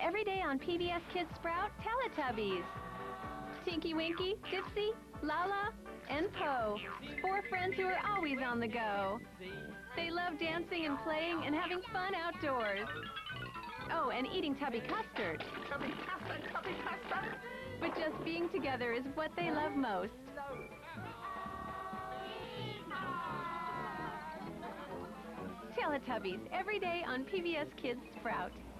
every day on PBS Kids Sprout, Teletubbies. Tinky Winky, Dipsy, Lala, and Po. 4 friends who are always on the go. They love dancing and playing and having fun outdoors. Oh, and eating tubby custard. Tubby custard, tubby custard. But just being together is what they love most. Teletubbies, every day on PBS Kids Sprout.